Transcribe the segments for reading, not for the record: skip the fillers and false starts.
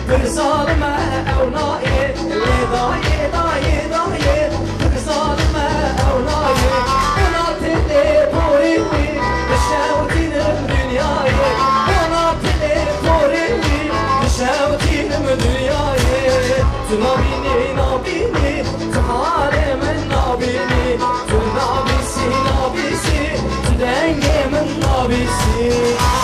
bir zalime evlayı Dayı dayı dayı bir zalime evlayı Ona tili porini düşevdinim dünyayı Ona tili porini düşevdinim dünyayı Tu nabini nabini tu halemin nabini Tu nabisi nabisi tu dengimin nabisi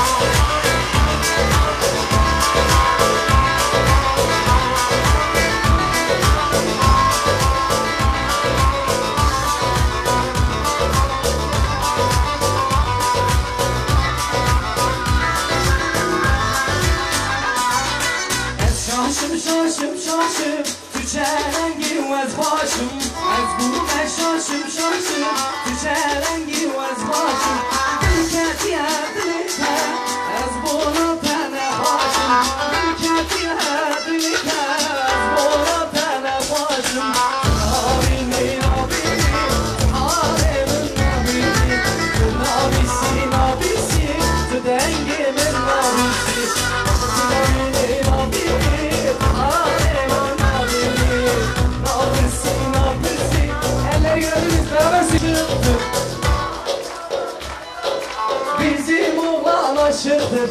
Şaşım, tüçerengi vez başım Ez bunu ben şaşım, tüçerengi vez başım Ülketiye dilike, ez bunu tene başım Ülketiye dilike, ez bunu tene başım Nabini, nabini, halemin nabini Nabisi, nabisi, tu dengimin nabisi Nabini, nabini Bizim oğlan aşırdır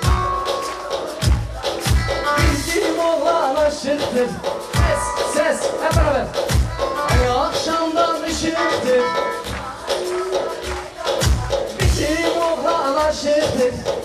Bizim oğlan aşırdır Ses, ses, hep beraber Ay akşamdan ışıktır Bizim oğlan aşırdır